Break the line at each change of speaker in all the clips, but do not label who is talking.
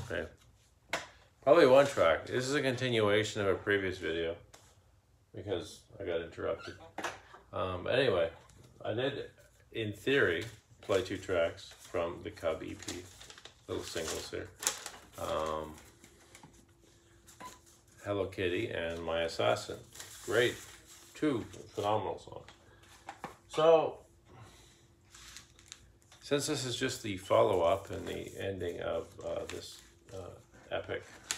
Okay. Probably one track. This is a continuation of a previous video because I got interrupted. Anyway, I did, in theory, play 2 tracks from the Cub EP, little singles here. Hello Kitty and My Assassin. Great. 2 phenomenal songs. So, since this is just the follow-up and the ending of this epic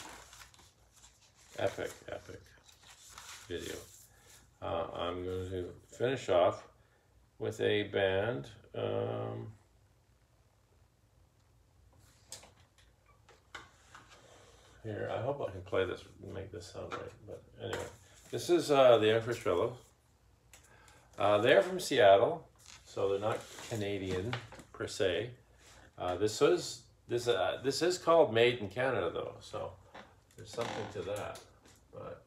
video, I'm going to finish off with a band. Here, I hope I can play this and make this sound right. But anyway, this is the Empress Fellows. They're from Seattle, so they're not Canadian per se. This is called Made in Canada though, so there's something to that. But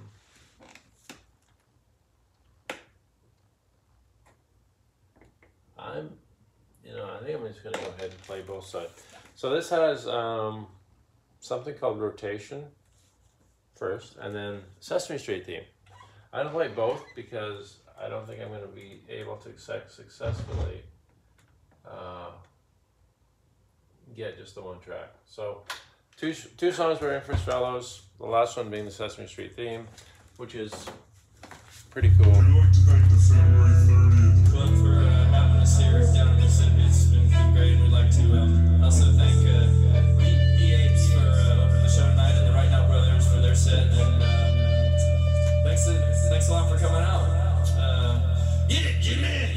I think I'm just gonna go ahead and play both sides. So this has something called Rotation first, and then Sesame Street theme. I don't play both because I don't think I'm going to be able to successfully get just the one track. So two songs were Empress Fellows, the last one being the Sesame Street theme, which is pretty cool.
We'd like to thank the February 30th Club for having us here down in Mississippi. It's been great, and we'd like to also thank the Apes for opening the show tonight, and the Right Now Brothers for their set, and thanks a lot for coming out. Get it, Jimmy!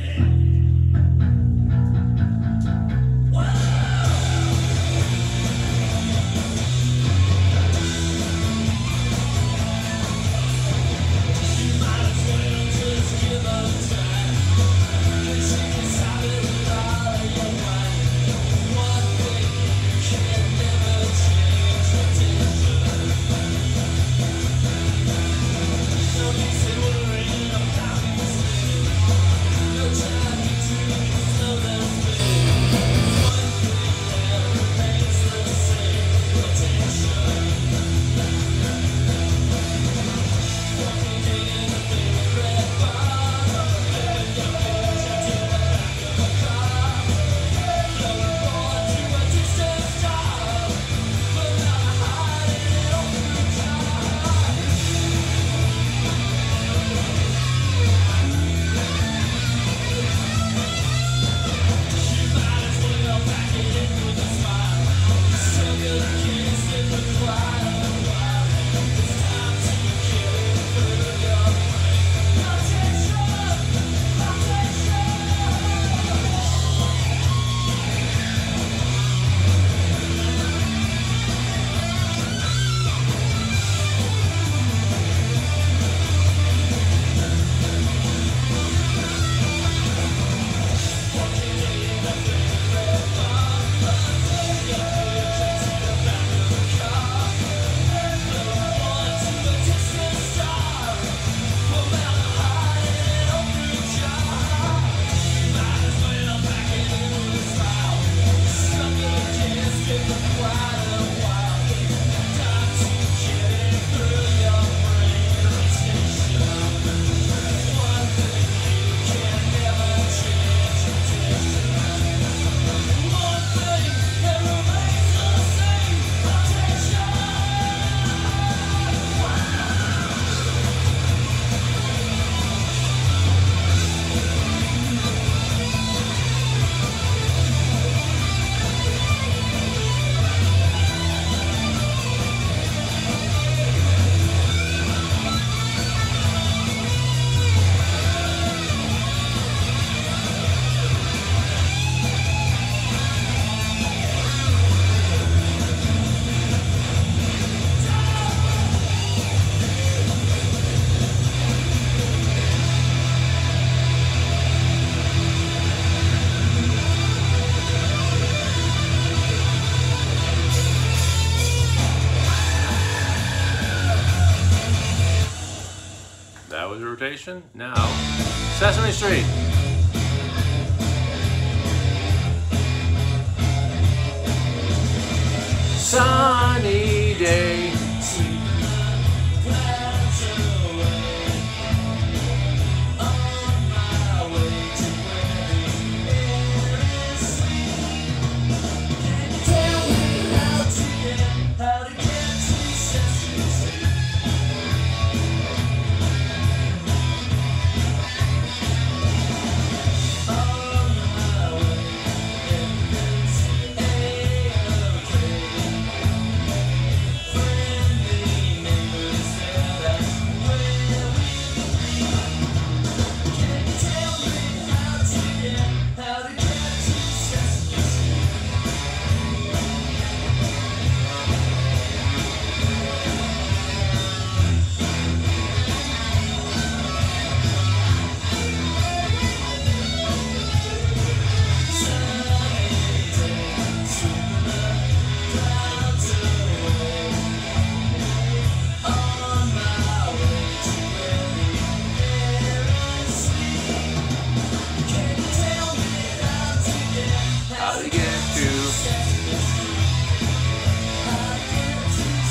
Rotation. Now, Sesame Street. Sun.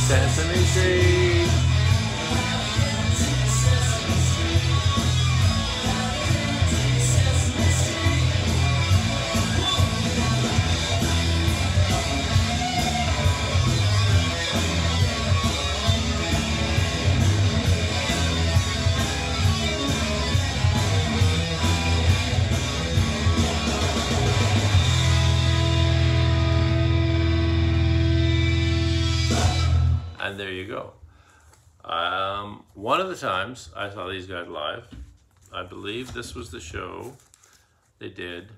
Sesame Street. And there you go. One of the times I saw these guys live, I believe this was the show they did,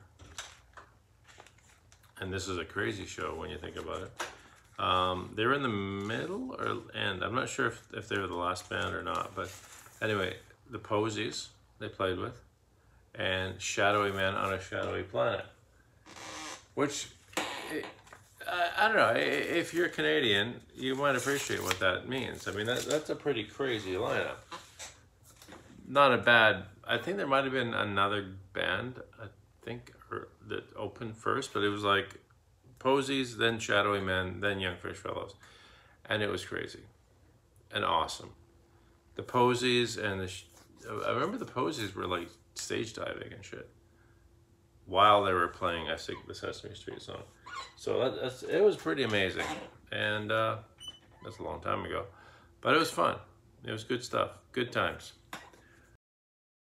and this is a crazy show when you think about it. They were in the middle or end. I'm not sure if they were the last band or not, but anyway, the Posies they played with, and Shadowy Man on a Shadowy Planet, which I don't know, if you're Canadian, you might appreciate what that means. I mean, that's a pretty crazy lineup. Not a bad, I think there might have been another band, I think, that opened first, but it was like Posies, then Shadowy Man, then Young Fish Fellows. And it was crazy and awesome. The Posies and I remember the Posies were like stage diving and shit while they were playing, I think, the Sesame Street song. So it was pretty amazing. And that's a long time ago. But it was fun. It was good stuff. Good times.